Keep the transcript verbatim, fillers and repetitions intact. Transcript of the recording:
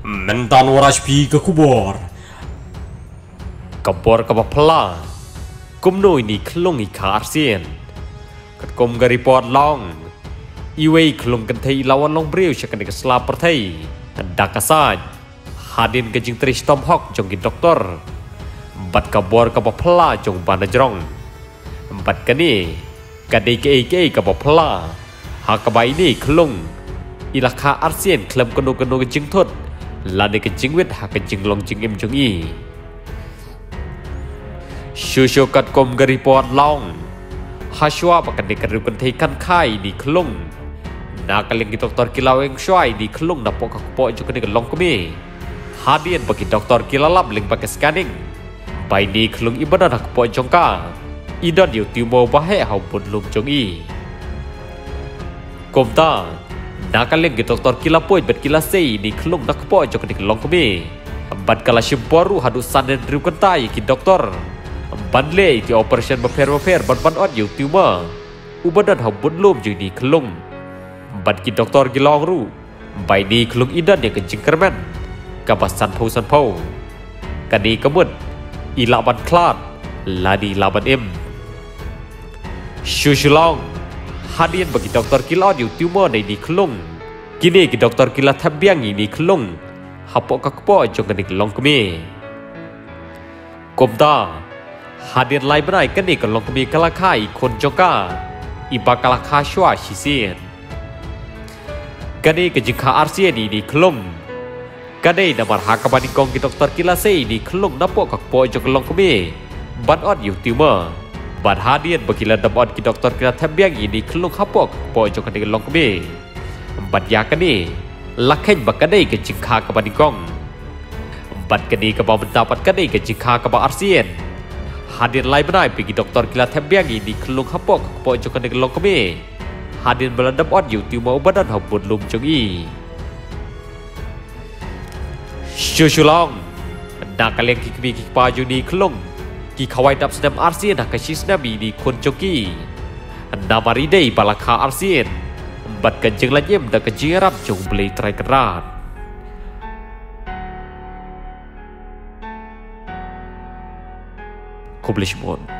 Mentan waras pi ke kubor. Kubor ke bapla. Kum noi ni klong i ka arsien. Kat kum ga report long. Iwei klong kan thei lawan long breu chakan ke slap per thei. Dak asaj. Hadin ke jing tris tom hok jong ki doktor. Bat kubor ke bapla jong bana jrong. Bat kani kadai ke ke ke bapla. Ha ka bai ni klong. Ilaka arsien klem kono kono ke jing thot. Lade ke jing wet ha ke jing long jing im jong i. Shusho kat kom ga report long. Hashwa pakan dikaru kan thei kan khai di klung. Na kaleng ki doktor kilaweng shwai di klung na pok po jo kan long kami. Hadian bagi doktor kilalap ling pakai scanning. Bai di klung ibadan hak po jong ka. Idan yu timo bahe hau pun lum jong i. Kom ta na kaleng ki doktor kilapoi bet kilasei di klung nak po jo kan long kami. Bat kala shimporu hadu sanen riu kan tai ki doktor. Banle ti operation beper-beper ban-ban ot yu tumor. Ubadan hau bun lum ju di klung. Ban ki doktor ki long ru. Bai di klung idan yang kencing kermen. Kabas san pau san pau. Kani kemud. Ila ban klat. Ladi laban im. Shushulong. Hadian bagi doktor ki lot yu tumorในdi klung. Kini ki doktor ki la thabiang i di klung. Hapok kakpo jong kani long kami. Komda. Hadir lai berai kan ni kalau kami kalakai kon joka iba kalaka shwa shisien kani ke jika arsien ni klum kani namar hakabani kong ki doktor kilase ni klum napo kak po jok long kami ban ot yu tumor ban hadir bakila dabot ki doktor kila thabiang ni klum hapok po jok kani long kami ban ya kani lakhen bakani ke jika kabani kong ban kani ka ba mendapat kani ke jika ka ba arsien Hadir lai benai pergi doktor kila tembiangi di kelung hapok po jokan de kelong kami. Hadir beladap on yu tiu mau badan hapun lum jong i. Shushulong. Nak kalian ki kami ki paju ni kelung. Ki kawai dap senam arsien nak kasis nabi di kon joki. Namari dei balaka arsien. Bat kanjeng lanyem dak kejiram jong beli trai keran. Kublish Mon.